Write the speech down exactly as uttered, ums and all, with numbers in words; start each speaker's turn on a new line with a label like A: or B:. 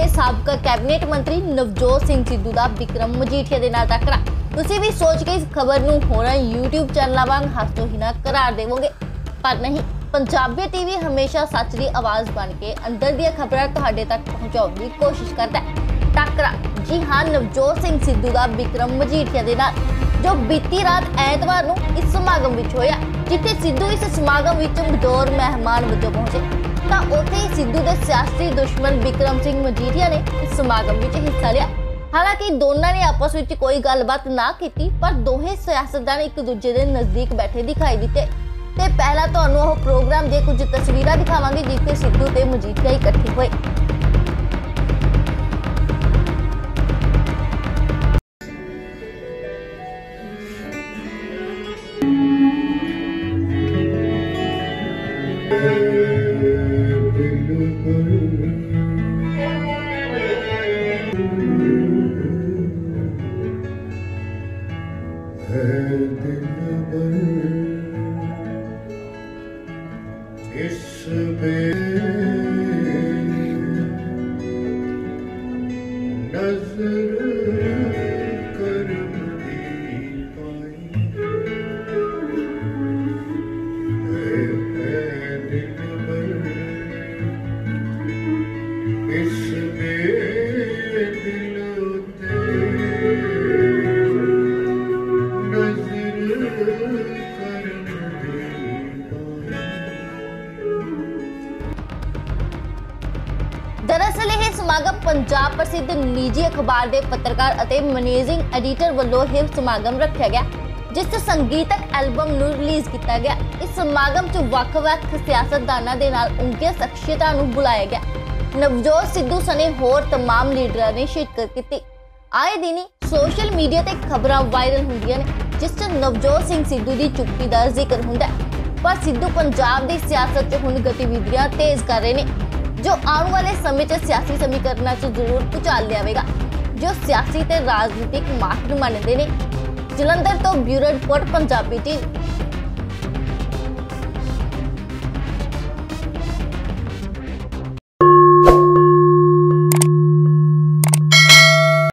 A: ਸਾਬਕਾ ਕੈਬਨਿਟ ਮੰਤਰੀ ਨਵਜੋਤ ਸਿੰਘ ਸਿੱਧੂ ਦਾ ਵਿक्रम मजीठिया ਦੇ ਨਾਲ ਟੱਕਰਾ। ਤੁਸੀਂ ਵੀ ਸੋਚ ਕੇ ਇਸ ਖਬਰ ਨੂੰ ਹੋਰਾਂ YouTube ਚੈਨਲਾਂ ਵਾਂਗ ਹਾਸੋ ਹੀਣਾ करार देवोगे, पर नहीं। पंजाबी टीवी हमेशा सच की आवाज़ बन के अंदर दी खबरां तुहाडे तक पहुंचाउण दी कोशिश करता है। टकरा जी हाँ, नवजोत सिंह सिद्धू का विक्रम मजीठिया दे नाल जो बीती रात ऐतवार नूं इस समागम विच होया, जिथे सिद्धू इस समागम विच बतौर मेहमान वजों पहुंचे, तां उत्थे ही सिद्धू दे सियासी दुश्मन विक्रम सिंह मजीठिया ने इस समागम विच हिस्सा लिया। हालांकि दोनों ने आपस में कोई गलबात ना की, पर दोहें सियासतदान एक दूजे के नज़दीक बैठे दिखाई दिते। ते पहला तुहानूं ओह प्रोग्राम दी कुछ तस्वीरां दिखावांगे जिथे सिद्धू ते मजीठिया इकट्ठे होए।
B: इस नजर करम दी पाई है दिलबर, इस दिल ते नजर करम दी
A: दरअसल यह समागम पंजाब प्रसिद्ध निजी अखबार के पत्रकार और मैनेजिंग एडिटर वालों यह समागम रखा गया, जिस संगीतक एल्बम नूं रिलीज किया गया। इस समागम च वख-वख सियासतदानां दे नाल उनकी शख्सियतां नूं बुलाया गया। नवजोत सिद्धू सने होर तमाम लीडरां ने शिरकत की। आए दिन ही सोशल मीडिया ते खबरां वायरल होंदियां ने, जिस च नवजोत सिंह सिद्धू की चुप्पी का जिक्र हुंदा है। पर सिद्धू पंजाब की सियासत च हुण गतिविधियां तेज कर रहे हैं, जो आने वाले समय च सियासी समीकरणों च जरूर भूचाल लियावेगा, जो सियासी ते राजनीतिक माहिर मानते हैं। जलंधर तो ब्यूरो रिपोर्ट पंजाबी टीवी।